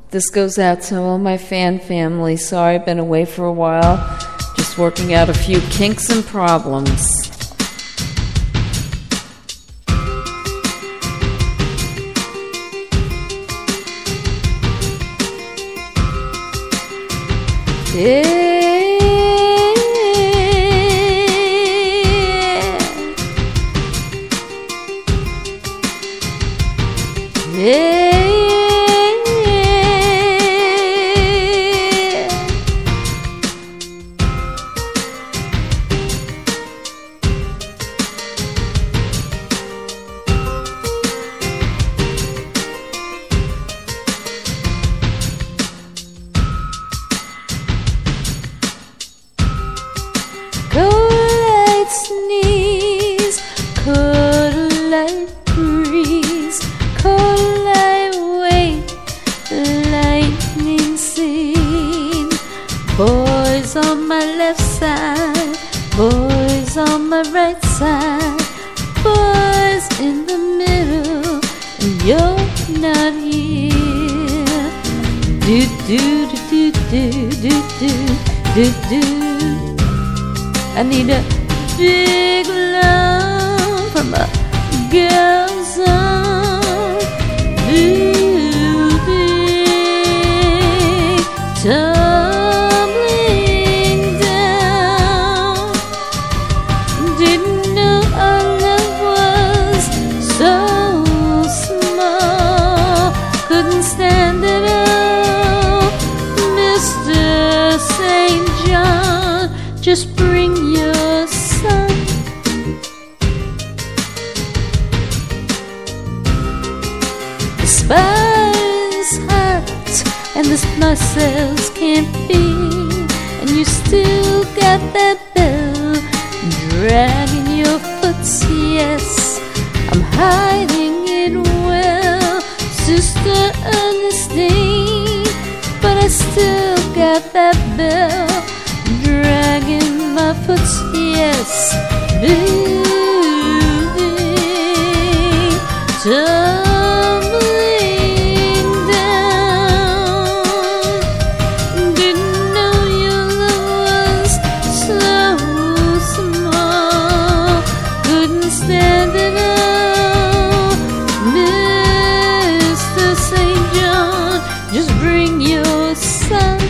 This goes out to all my fan family. Sorry I've been away for a while. Just working out a few kinks and problems. Yeah. Cold sneeze, cold light breeze, cold light wait, lightning scene. Boys on my left side, boys on my right side, boys in the middle, and you're not here. Do do do do do do do do. I need a big love from a girl's arm. Building, tumbling down. Didn't know our love was so small. Couldn't stand it all. Mr. St. John, just bring your son. The spider's hot and the smart cells can't beat, and you still got that bell dragging your foot. Yes, I'm hiding it well, Sister Ernestine, but I still got that bell dragging my foot. Yes, building, tumbling down. Didn't know your love was so small. Couldn't stand it all. Mr. St. John, just bring your son.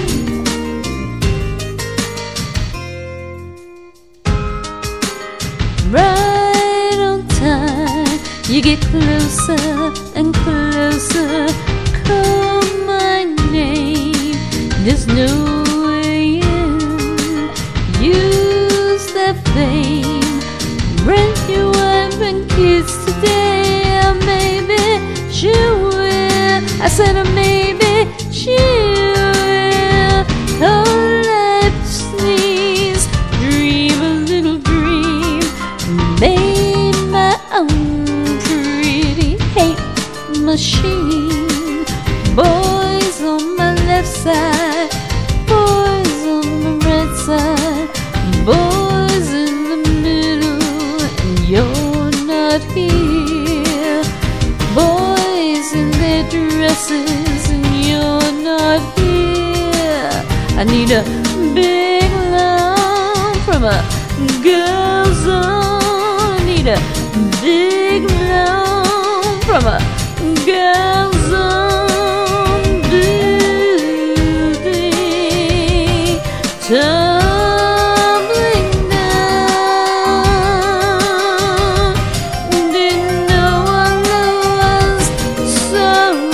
Right on time, you get closer and closer. Call my name, there's no way in. Use that fame, rent your wife and kids today. Or maybe she will. I said, or maybe she will. Cold Lite Sneeze, dream a little dream. Made my own pretty hate machine. Boys on my left side, boys on the right side, boys in the middle, and you're not here. Boys in their dresses, and you're not here. I need a big love from a girl's arm. Need a big love from a girl's arm. Building, tumbling down. Didn't know our love was so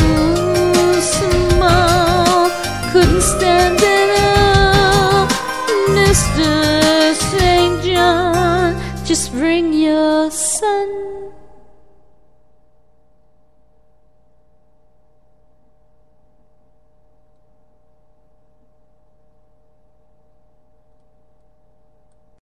small. Couldn't stand it all. Mr. St. John, just bring your son.